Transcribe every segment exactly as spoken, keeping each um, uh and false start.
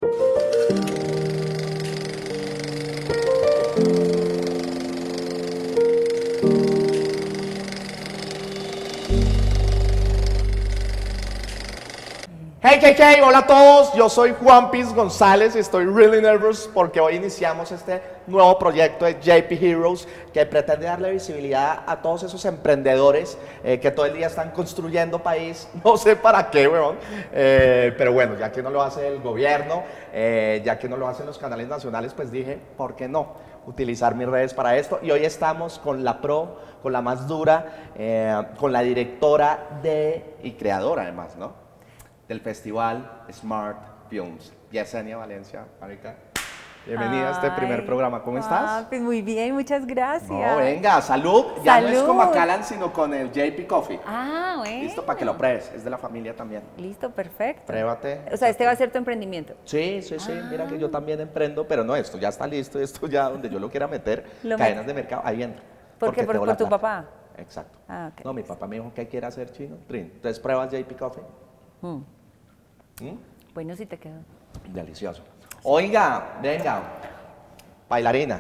Hey, hey, hey, hola a todos, yo soy Juan Piz González y estoy really nervous porque hoy iniciamos este nuevo proyecto de J P Heroes que pretende darle visibilidad a todos esos emprendedores eh, que todo el día están construyendo país, no sé para qué, weón, eh, pero bueno, ya que no lo hace el gobierno, eh, ya que no lo hacen los canales nacionales, pues dije, ¿por qué no utilizar mis redes para esto? Y hoy estamos con la pro, con la más dura, eh, con la directora de, y creadora además, ¿no?, del festival Smart Films, Yesenia Valencia, marica. Bienvenida a este primer programa, ¿cómo estás? Ah, pues muy bien, muchas gracias. No, venga, salud. Ya Salud. no es con Macallan, sino con el J P Coffee. Ah, bueno. Listo, para que lo pruebes, es de la familia también. Listo, perfecto. Pruébate. O sea, este va a ser tu emprendimiento. Sí, sí, sí, Ah. mira que yo también emprendo, pero no, esto ya está listo, esto ya donde yo lo quiera meter, Lo cadenas met- de mercado, ahí entra. ¿Por porque qué? ¿Por, tengo por la tu plata. papá? Exacto. Ah, ok. No, mi papá me dijo que quiere hacer chino, trin. Entonces prueba el J P Coffee. Mm. ¿Mm? Bueno, sí te quedó. Delicioso. Oiga, venga, bailarina,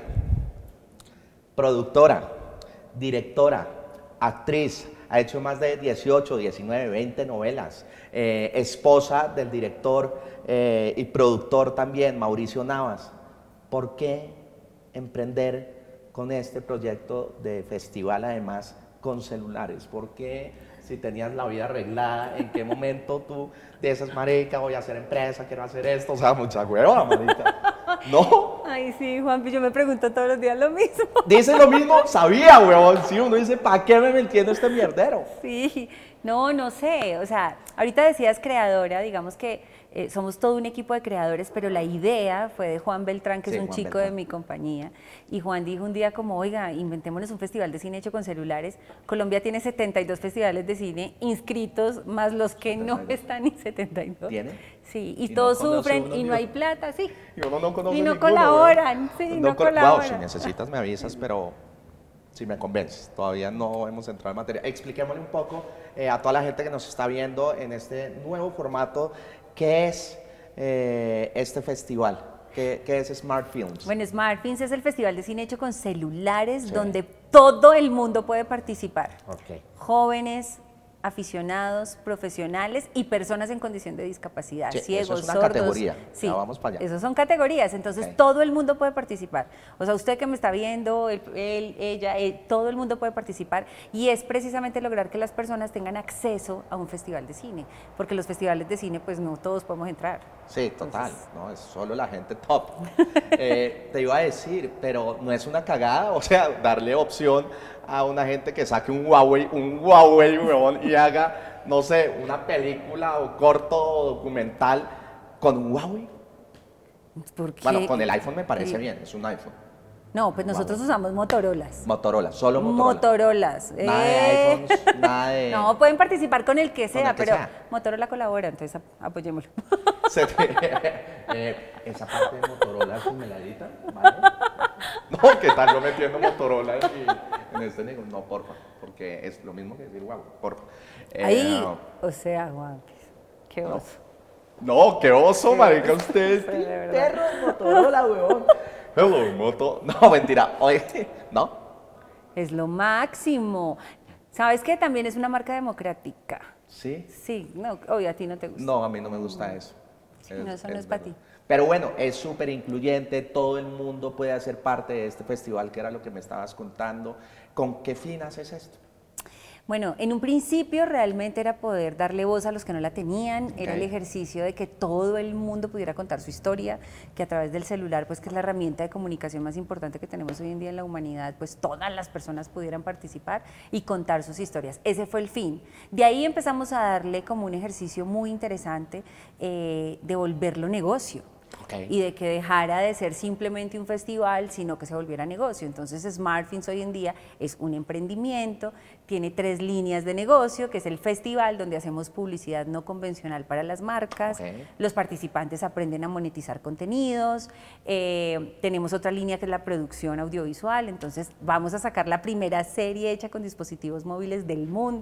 productora, directora, actriz, ha hecho más de dieciocho, diecinueve, veinte novelas, eh, esposa del director eh, y productor también, Mauricio Navas. ¿Por qué emprender con este proyecto de festival, además con celulares? ¿Por qué, si tenías la vida arreglada, en qué momento tú dices, marica, voy a hacer empresa, quiero hacer esto? O sea, mucha hueva, marica. ¿No? Ay, sí, Juanpi, yo me pregunto todos los días lo mismo. Dice lo mismo, sabía, huevón. Sí, uno dice, ¿para qué me entiendo este mierdero? Sí, no, no sé, o sea, ahorita decías creadora, digamos que eh, somos todo un equipo de creadores, pero la idea fue de Juan Beltrán, que Sí, es un Juan chico Beltrán. de mi compañía, y Juan dijo un día como, oiga, inventémonos un festival de cine hecho con celulares. Colombia tiene setenta y dos festivales de cine inscritos, más los que no setenta y dos. están en setenta y dos. ¿Tiene? Sí, y, Y no todos conoce sufren uno y ni no uno. hay plata, sí. Y uno no conoce Y no ninguno, colaboran, huevón. sí, No no col- Wow, colaboran. si necesitas me avisas, pero si me convences. Todavía no hemos entrado en materia. Expliquémosle un poco eh, a toda la gente que nos está viendo en este nuevo formato, ¿qué es eh, este festival? ¿Qué, qué es Smart Films? Bueno, Smart Films es el festival de cine hecho con celulares, Sí. donde todo el mundo puede participar. Ok. Jóvenes, aficionados, profesionales y personas en condición de discapacidad, Sí, eso ciegos, es una sordos. categoría. Sí, Ya vamos para allá. esos son categorías, entonces Ok. todo el mundo puede participar. O sea, usted que me está viendo, él, él, ella, él, todo el mundo puede participar, y es precisamente lograr que las personas tengan acceso a un festival de cine, porque los festivales de cine, pues no todos podemos entrar. Sí, total, Entonces- no, es solo la gente top. Eh, te iba a decir, pero no es una cagada, o sea, darle opción a una gente que saque un Huawei, un Huawei, huevón, y haga, no sé, una película o corto o documental con un Huawei. ¿Por qué? Bueno, con el iPhone me parece Sí. bien, es un iPhone. No, pues nosotros usamos Motorolas. Motorola, solo Motorola. Motorolas. Nada de eh. iPhones, nada de... No, pueden participar con el que sea, el que pero sea. Motorola colabora, entonces ap- apoyémoslo. Se te- eh, esa parte de Motorola es me la editan, ¿vale? No, ¿qué tal yo metiendo Motorola y, en este negocio? No, porfa, porque es lo mismo que decir Huawei, porfa. Eh, Ahí, o sea, Juanpis, qué no. oso. No, qué oso, marica, usted. Sí, de verdad. Perro de Motorola, weón. Hello, Moto. No, mentira, oye, ¿no? Es lo máximo. ¿Sabes qué? También es una marca democrática. Sí. Sí, no, obvio, a ti no te gusta. No, a mí no me gusta eso. Sí, no, eso no es para verdad. ti. Pero bueno, es súper incluyente, todo el mundo puede hacer parte de este festival, que era lo que me estabas contando. ¿Con qué fin haces esto? Bueno, en un principio realmente era poder darle voz a los que no la tenían, era Ok. el ejercicio de que todo el mundo pudiera contar su historia, que a través del celular, pues que es la herramienta de comunicación más importante que tenemos hoy en día en la humanidad, pues todas las personas pudieran participar y contar sus historias. Ese fue el fin. De ahí empezamos a darle como un ejercicio muy interesante eh, de volverlo negocio. Okay. Y de que dejara de ser simplemente un festival, sino que se volviera negocio. Entonces Smart Films hoy en día es un emprendimiento, tiene tres líneas de negocio, que es el festival donde hacemos publicidad no convencional para las marcas, Okay. los participantes aprenden a monetizar contenidos, eh, tenemos otra línea que es la producción audiovisual, entonces vamos a sacar la primera serie hecha con dispositivos móviles del mundo,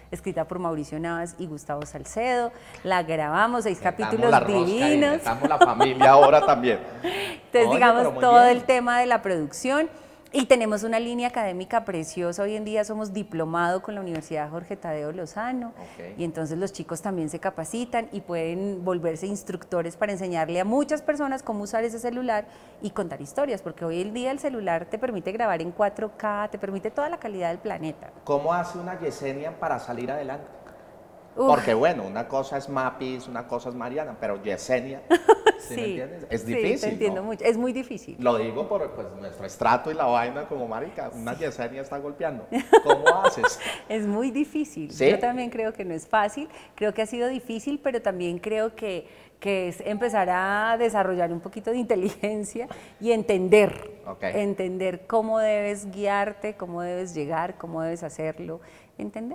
escrita por Mauricio Navas y Gustavo Salcedo. La grabamos, seis Metamos capítulos la rosca y divinos. metamos la familia ahora también. Entonces, Oye, digamos, pero muy todo bien. el tema de la producción. Y tenemos una línea académica preciosa. Hoy en día somos diplomado con la Universidad Jorge Tadeo Lozano. Ok. Y entonces los chicos también se capacitan y pueden volverse instructores para enseñarle a muchas personas cómo usar ese celular y contar historias. Porque hoy en día el celular te permite grabar en cuatro K, te permite toda la calidad del planeta. ¿Cómo hace una Yesenia para salir adelante? Uf. Porque bueno, una cosa es Mapis, una cosa es Mariana, pero Yesenia, ¿sí, me entiendes? Es sí, difícil, te entiendo ¿no? mucho. Es muy difícil. Lo digo por pues, nuestro estrato y la vaina como marica, una Yesenia está golpeando. ¿Cómo haces? Es muy difícil. ¿Sí? Yo también creo que no es fácil. Creo que ha sido difícil, pero también creo que, que es empezar a desarrollar un poquito de inteligencia y entender. Ok. Entender cómo debes guiarte, cómo debes llegar, cómo debes hacerlo. Entender.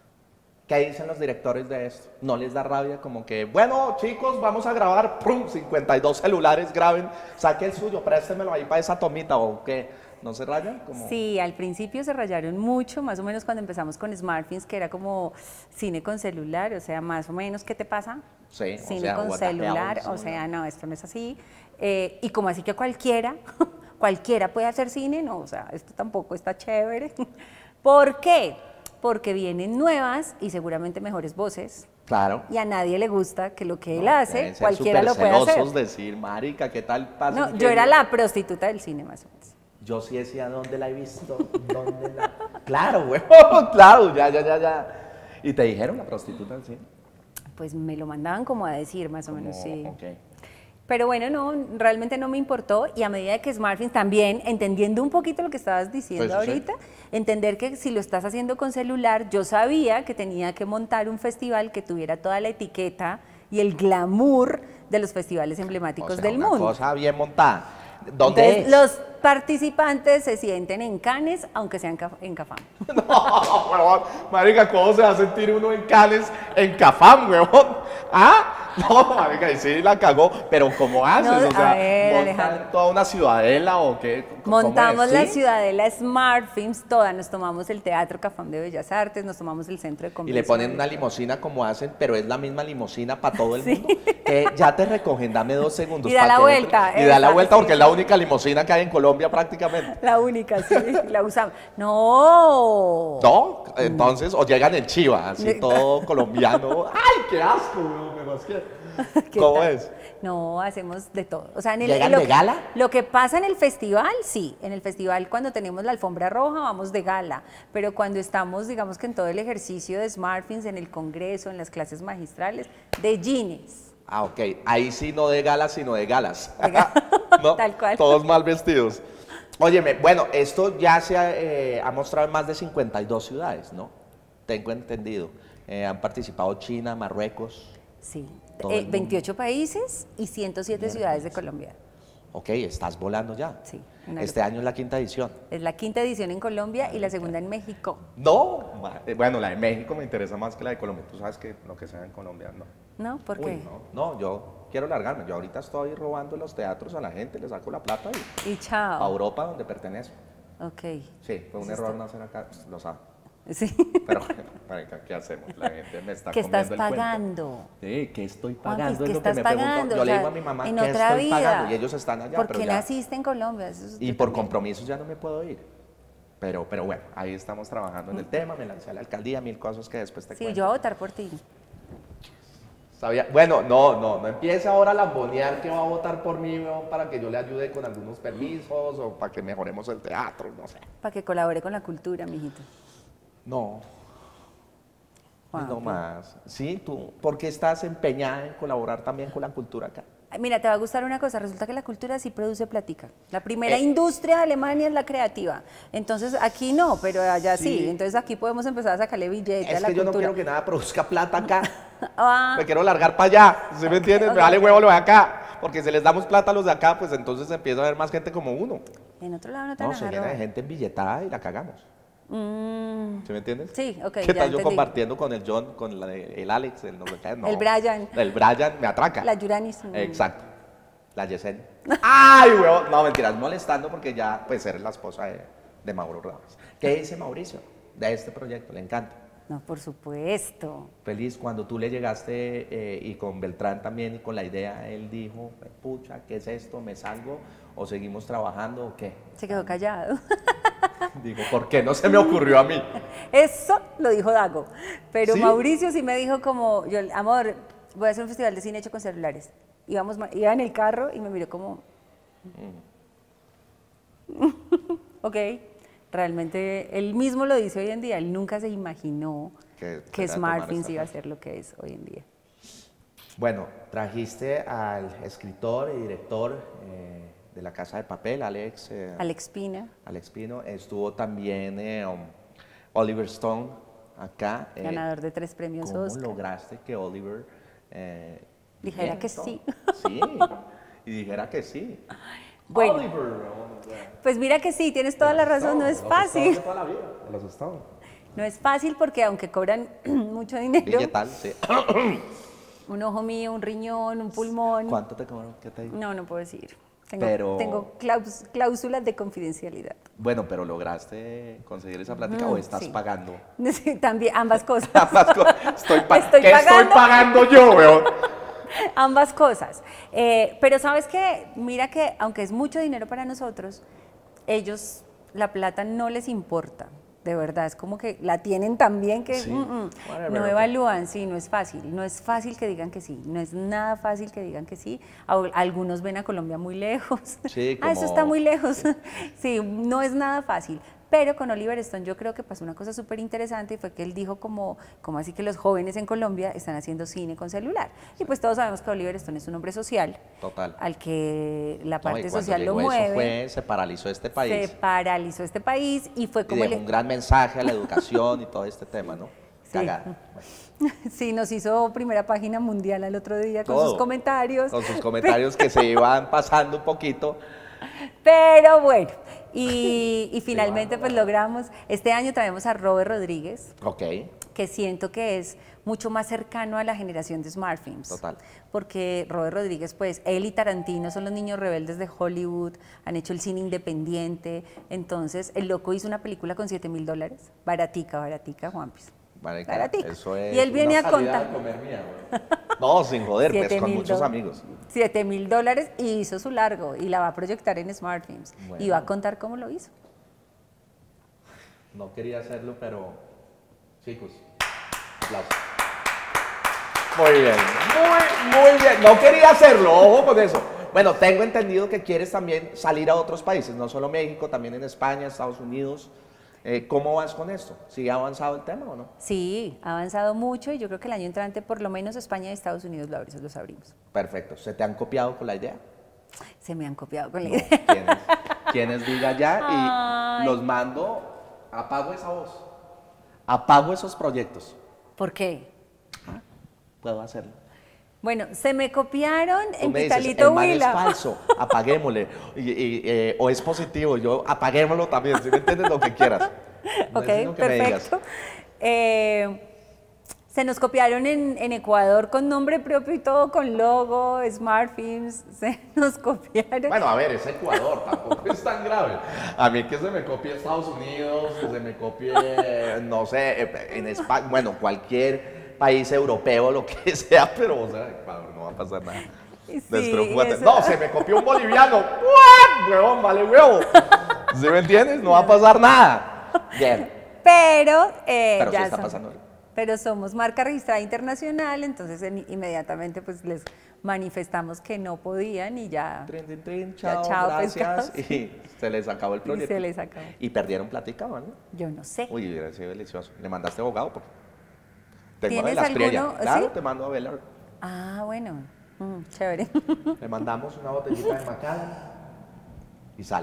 ¿Qué dicen los directores de esto? ¿No les da rabia como que, bueno, chicos, vamos a grabar, prum, cincuenta y dos celulares, graben, saque el suyo, préstemelo ahí para esa tomita o qué? ¿No se rayan? Como... Sí, al principio se rayaron mucho, más o menos cuando empezamos con Smartfilms, que era como cine con celular, o sea, más o menos, ¿qué te pasa? Sí, o Cine sea, con what the hell, celular, sí, o sea, no, esto no es así. Eh, y como así que cualquiera, cualquiera puede hacer cine, no, o sea, esto tampoco está chévere. ¿Por qué? Porque vienen nuevas y seguramente mejores voces. Claro. Y a nadie le gusta que lo que él No, hace, deben ser cualquiera lo puede supercelosos hacer. decir, marica, ¿qué tal pasa? No, yo era la prostituta del cine, más o menos. Yo sí decía, ¿dónde la he visto? ¿Dónde la...? Claro, güey, claro, ya, ya, ya, ya. ¿Y te dijeron la prostituta del cine? Pues me lo mandaban como a decir, más o Como, menos, sí. ok. Pero bueno, no, realmente no me importó y a medida que Smartfilms también, entendiendo un poquito lo que estabas diciendo Pues, sí. ahorita, entender que si lo estás haciendo con celular, yo sabía que tenía que montar un festival que tuviera toda la etiqueta y el glamour de los festivales emblemáticos O sea, del una mundo. cosa bien montada. ¿Dónde Entonces, es? los participantes se sienten en Cannes, aunque sean ca- en Cafam. No, huevón, marica, ¿cómo se va a sentir uno en Cannes, en Cafam, huevón? ¿Ah? No, marica, y sí la cagó, pero ¿cómo haces? No, o sea, a ver, ¿montan Alejandro. toda una ciudadela o qué? ¿Cómo Montamos es? la ¿Sí? ciudadela Smartfilms toda, nos tomamos el Teatro Cafam de Bellas Artes, nos tomamos el Centro de Y Convenciones. le ponen una limusina como hacen, pero es la misma limusina para todo el mundo. Que ya te recogen, dame dos segundos. Y da pa' la que entre. vuelta, Y da la esa, vuelta porque sí. es la única limusina que hay en Colombia prácticamente. La única, sí, la usamos. No. ¿No? Entonces, o llegan en Chiva, así De- todo colombiano. ¡Ay, qué asco, weón! Me más que... ¿Qué ¿Cómo tal? es? No, hacemos de todo. O sea, en el, ¿Llegan lo de que- gala? Lo que pasa en el festival, sí. En el festival, cuando tenemos la alfombra roja, vamos de gala. Pero cuando estamos, digamos que en todo el ejercicio de Smartfilms, en el congreso, en las clases magistrales, de jeans. Ah, ok. Ahí sí no de galas, sino de galas. De ga- ¿No? Tal cual. Todos mal vestidos. Óyeme, bueno, esto ya se ha, eh, ha mostrado en más de cincuenta y dos ciudades, ¿no? Tengo entendido. Eh, han participado China, Marruecos. Sí. Todo Eh, el mundo. veintiocho países y ciento siete ciudades de Colombia. Ok, estás volando ya. Sí, una Este locura. año es la quinta edición. Es la quinta edición en Colombia y la segunda en México. No, ma- eh, bueno, la de México me interesa más que la de Colombia. Tú sabes que lo que sea en Colombia, no. ¿No? ¿Por Uy, qué? no, no, yo quiero largarme. Yo ahorita estoy robando los teatros a la gente, le saco la plata y Y chao. a Europa donde pertenezco. Ok. Sí, fue un Eso error está- nacer acá, pues, lo sabe. Sí. Pero, marica, ¿qué hacemos? La gente me está ¿Qué estás comiendo el cuento. pagando? Sí, ¿qué estoy Juanpis, pagando? ¿qué Es lo que estás me pregunto. pagando? Yo O le sea, digo a mi mamá, en ¿qué otra estoy vida. pagando? Y ellos están allá, ¿Por pero qué ya. naciste en Colombia? Eso es- Y yo por también. compromisos ya no me puedo ir. Pero, pero bueno, ahí estamos trabajando en el tema, me lancé a la alcaldía, mil cosas que después te Sí, cuento. yo voy a votar por ti. Sabía- Bueno, no, no, no empiece ahora a lambonear que va a votar por mí, weón, para que yo le ayude con algunos permisos o para que mejoremos el teatro, no sé. Para que colabore con la cultura, mijito. No, Juan, no pues. más. Sí, tú, ¿por qué estás empeñada en colaborar también con la cultura acá? Ay, mira, te va a gustar una cosa, resulta que la cultura sí produce plática. La primera Eh. industria de Alemania es la creativa. Entonces aquí no, pero allá sí. Sí. Entonces aquí podemos empezar a sacarle billete a Es la que yo no cultura. quiero que nada produzca plata acá. Ah, Me quiero largar para allá, ¿sí me entiendes? ok. Me vale huevo lo de acá. Porque si les damos plata a los de acá, pues entonces empieza a haber más gente como uno. en otro lado no te No, van a se dejar llena de robar. gente embilletada y la cagamos. Mm, ¿Sí me entiendes? Sí, ok, ¿Qué ya tal yo entendí. compartiendo con el John, con la de- el Alex, el no sé qué? No. El Brian. El Brian me atraca. La Yuranis. mm. Exacto. La Yesenia. ¡Ay, huevón! No, mentiras, molestando porque ya, pues, eres la esposa de, de Mauro Ramos. ¿Qué dice Mauricio de este proyecto? Le encanta. No, por supuesto. Feliz, cuando tú le llegaste eh, y con Beltrán también y con la idea, él dijo, pucha, ¿qué es esto? ¿Me salgo? ¿O seguimos trabajando o qué? Se quedó callado. Digo, ¿por qué no se me ocurrió a mí? Eso lo dijo Dago. Pero ¿Sí? Mauricio sí me dijo como, yo, amor, voy a hacer un festival de cine hecho con celulares. Íbamos, ma- iba en el carro y me miró como... Ok, realmente él mismo lo dice hoy en día, él nunca se imaginó Que que, fuera a tomar SmartThings esta iba a parte. ser lo que es hoy en día. Bueno, trajiste al escritor y director eh, de La Casa de Papel, Alex, eh, Alex Pina, Alex Pino. Estuvo también eh, um, Oliver Stone acá. eh, ganador de tres premios ¿Cómo Oscar. lograste que Oliver eh, Dijera viniera que y todo? sí. Sí, y dijera que sí. Bueno. Oliver. oh, Pues mira que sí, tienes toda la razón, no es fácil. De toda la vida, de los Stones. No es fácil porque aunque cobran mucho dinero, Billetal, sí. un ojo mío, un riñón, un pulmón. ¿Cuánto te cobraron? ¿Qué te digo? No, no puedo decir. Tengo, Pero- tengo claus- cláusulas de confidencialidad. Bueno, pero ¿lograste conseguir esa plática o Mm, estás sí. pagando? Sí, también, ambas cosas. Ambas cosas. Estoy, pa- Estoy ¿Qué estoy pagando. pagando yo, weón? Ambas cosas. Eh, pero sabes que, mira que aunque es mucho dinero para nosotros, ellos la plata no les importa. De verdad, es como que la tienen tan bien que Sí, mm, mm, whatever, no ok. evalúan, sí, no es fácil, no es fácil que digan que sí, no es nada fácil que digan que sí. Au- Algunos ven a Colombia muy lejos. Sí, Ah, eso como- está muy lejos. Sí, no es nada fácil. Pero con Oliver Stone yo creo que pasó una cosa súper interesante y fue que él dijo como, como así que los jóvenes en Colombia están haciendo cine con celular. Y pues todos sabemos que Oliver Stone es un hombre social, Total. al que la No, y parte cuando social lo llegó mueve. Eso fue, se paralizó este país. Se paralizó este país y fue Y como... dejó le- un gran mensaje a la educación y todo este tema, ¿no? Sí. Cagada. Sí, nos hizo primera página mundial al otro día con Todo. sus comentarios. Con sus comentarios que se iban pasando un poquito. Pero bueno, y, y finalmente pues logramos, este año traemos a Robert Rodríguez, Ok. que siento que es mucho más cercano a la generación de Smart Films. Total. Porque Robert Rodríguez, pues él y Tarantino son los niños rebeldes de Hollywood, han hecho el cine independiente, entonces el loco hizo una película con siete mil dólares, baratica, baratica, Juanpis. Marica, Baratica. eso es Y él viene una a salida contar. de comer mía, güey. No, sin joder, pues Siete con mil muchos do- amigos. siete mil dólares y hizo su largo y la va a proyectar en Smart Films Bueno. y va a contar cómo lo hizo. No quería hacerlo, pero chicos, aplausos. Muy bien, muy, muy bien. No quería hacerlo, ojo con eso. Bueno, tengo entendido que quieres también salir a otros países, no solo México, también en España, Estados Unidos. Eh, ¿Cómo vas con esto? ¿Sigue avanzado el tema o no? Sí, ha avanzado mucho y yo creo que el año entrante por lo menos España y Estados Unidos lo abrimos. Los abrimos. Perfecto. ¿Se te han copiado con la idea? Se me han copiado con la No. idea. ¿Quiénes? ¿Quiénes diga ya? Y Ay. los mando, apago esa voz. Apago esos proyectos. ¿Por qué? Puedo hacerlo. Bueno, se me copiaron Tú en me dices, Pitalito el man es Huila. falso, apaguémosle. Y- y, eh, o es positivo, yo apaguémoslo también, si me entiendes lo que quieras. No Ok, es sino que me digas. perfecto. Eh, se nos copiaron en, en Ecuador con nombre propio y todo, con logo, Smart Films, se nos copiaron. Bueno, a ver, es Ecuador, tampoco es tan grave. A mí que se me copie Estados Unidos, que se me copie, no sé, eh, en España, bueno, cualquier país europeo, lo que sea, pero, o sea, Ecuador no va a pasar nada. Sí, Despreocúpate. eso- No, se me copió un boliviano. ¿What? Huevón, vale huevo. ¿Sí me entiendes? No va a pasar nada. Bien. Pero, eh, Pero sí ya está son- pasando. pero somos marca registrada internacional, entonces en- inmediatamente pues les manifestamos que no podían y ya. Trin, trin, trin, Ya, chao, chao, gracias. pescados. Y se les acabó el Y proyecto. se les acabó. Y perdieron platica, ¿vale? Yo no sé. Uy, hubiera sido delicioso. ¿Le mandaste abogado? Porque tengo a ¿Tienes Velas Priella. alguno? Claro, ¿Sí? te mando a Velar. Ah, bueno, mm, chévere. Le mandamos una botellita de Macallan y sale.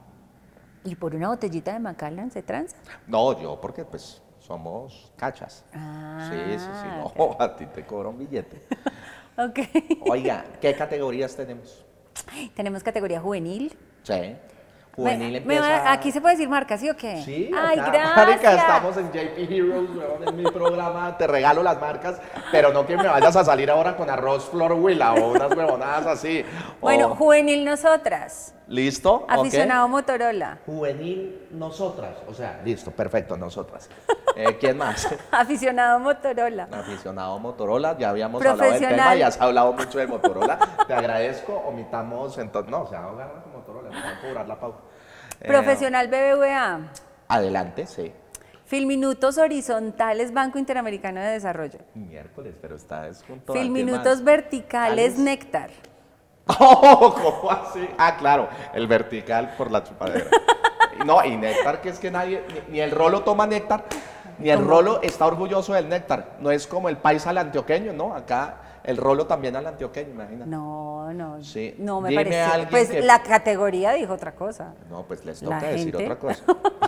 ¿Y por una botellita de Macallan se tranza? No, yo porque pues somos cachas. Ah, Sí, sí, sí. No, a ti te cobra un billete. ok. Oiga, ¿qué categorías tenemos? Tenemos categoría juvenil. Sí. Juvenil Me- empieza... me va- aquí se puede decir marca, ¿sí o qué? Sí, Ay, acá, gracias. marica, estamos en J P Heroes, weón, en mi programa, te regalo las marcas, pero no que me vayas a salir ahora con arroz flor huila o unas huevonadas así. Bueno, o- juvenil nosotras. ¿Listo? Aficionado Ok. Motorola. Juvenil, nosotras. O sea, listo, perfecto, nosotras. Eh, ¿Quién más? Aficionado Motorola. Aficionado Motorola, ya habíamos hablado del tema, Profesional. ya has hablado mucho de Motorola. Te agradezco, omitamos entonces. No, se va a ahogar con Motorola, me van a cobrar la pauta. Eh, Profesional B B V A. Adelante, sí. Filminutos horizontales Banco Interamericano de Desarrollo. Miércoles, pero está es junto a- ¿quién Filminutos más? verticales ¿Alex? Néctar. Oh, ¿cómo así? Ah, claro, el vertical por la chupadera. No, y néctar, que es que nadie, ni, ni el rolo toma néctar, ni el rolo está orgulloso del néctar. No es como el paisa al antioqueño, ¿no? Acá el rolo también al antioqueño, imagínate. No, no, Sí. no me Dime parece. alguien Pues que- la categoría dijo otra cosa. No, pues les La toca decir gente. otra cosa.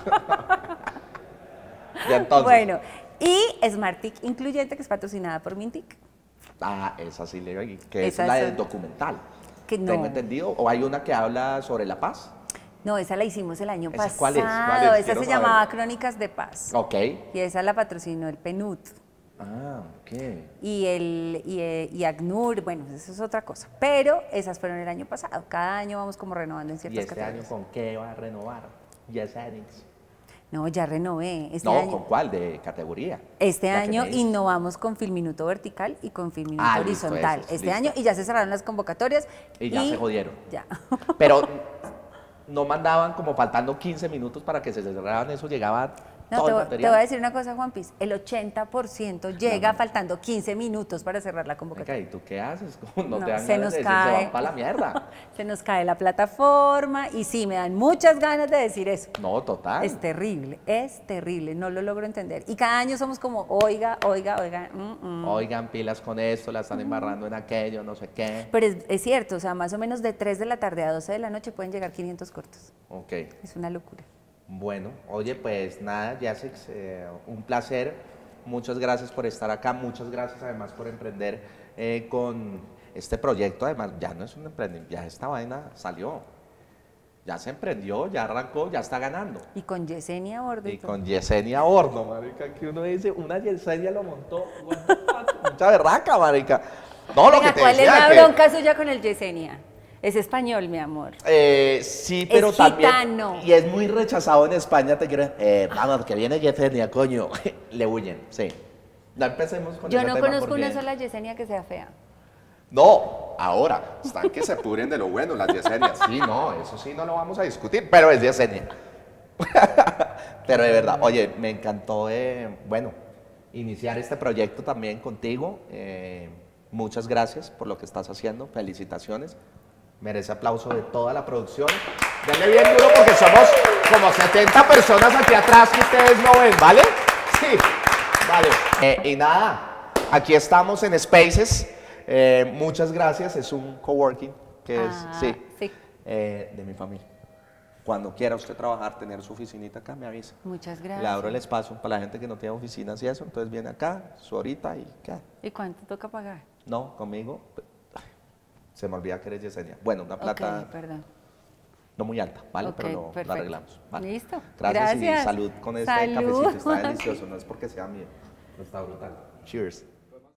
Y entonces. Bueno, y Smarttic Incluyente, que es patrocinada por Mintic. Ah, esa sí le oí, que Esa es la es- del documental. Que no. Tengo entendido. ¿O hay una que habla sobre la paz? No, esa la hicimos el año ¿Esa pasado. cuál es? ¿Cuál es? Esa Quiero se saber. llamaba Crónicas de Paz. Ok. Y esa la patrocinó el PNUD. Ah, ok. Y, el, y, eh, y ACNUR, bueno, eso es otra cosa. Pero esas fueron el año pasado. Cada año vamos como renovando en ¿Y ciertas este año categorías. con qué va a renovar? Yes, Addings. No, ya renové. Este No, año, ¿con cuál? ¿De categoría? este La que año me dices. innovamos con Filminuto Vertical y con Filminuto Ah, listo, Horizontal. esos, este listo. año, y ya se cerraron las convocatorias. Y ya se jodieron. Ya. Pero no mandaban como faltando quince minutos para que se cerraran eso, llegaba No, todo te, el voy- te material. voy a decir una cosa, Juan Piz. El ochenta por ciento llega faltando quince minutos para cerrar la convocatoria. Venga, ¿y tú qué haces? No, No, te dan se ganas nos de decir, se cae. van para la mierda. Se nos cae la plataforma y sí, me dan muchas ganas de decir eso. No, total. Es terrible, es terrible, no lo logro entender. Y cada año somos como, oiga, oiga, oiga. mm, mm. Oigan, pilas con esto, la están embarrando en aquello, no sé qué. Pero es, es cierto, o sea, más o menos de tres de la tarde a doce de la noche pueden llegar quinientos cortos. Ok. Es una locura. Bueno, oye, pues nada, Jasix, eh, un placer. Muchas gracias por estar acá, muchas gracias además por emprender eh, con este proyecto. Además, ya no es un emprendimiento, ya esta vaina salió. Ya se emprendió, ya arrancó, ya está ganando. Y con Yesenia Bordo. Y con Yesenia Horno, marica, que uno dice, una Yesenia lo montó, what the fuck, mucha berraca, marica. No, lo Venga, que te ¿cuál es decía la que- bronca suya con el Yesenia? Es español, mi amor. Eh, sí, pero también. gitano. Y es muy rechazado en España, te quiero. Eh, vamos, que viene Yesenia, coño. Le huyen, sí. No empecemos con Yo ese no tema conozco porque- una sola Yesenia que sea fea. No, ahora, están que se pudren de lo bueno las Yesenias. Sí, no, eso sí no lo vamos a discutir, pero es Yesenia. Pero de verdad, oye, me encantó, eh, bueno, iniciar este proyecto también contigo. Eh, muchas gracias por lo que estás haciendo, felicitaciones. Merece aplauso de toda la producción. Denle bien duro porque somos como setenta personas aquí atrás que ustedes no ven, ¿vale? Sí, vale. Eh, y nada, aquí estamos en Spaces. Eh, muchas gracias, es un coworking que es, Ah, sí, sí. eh, de mi familia. Cuando quiera usted trabajar, tener su oficinita acá, me avisa. Muchas gracias. Le abro el espacio para la gente que no tiene oficinas y eso, entonces viene acá, su horita y ¿qué? ¿Y cuánto toca pagar? No, conmigo, ay, se me olvida que eres Yesenia. Bueno, una plata Ok, perdón. no muy alta, ¿vale? Ok, Pero lo, lo perfecto. arreglamos. ¿vale? Listo. Gracias, y Gracias. salud con este Salud. cafecito, está delicioso, no es porque sea mío, pero está brutal. Cheers.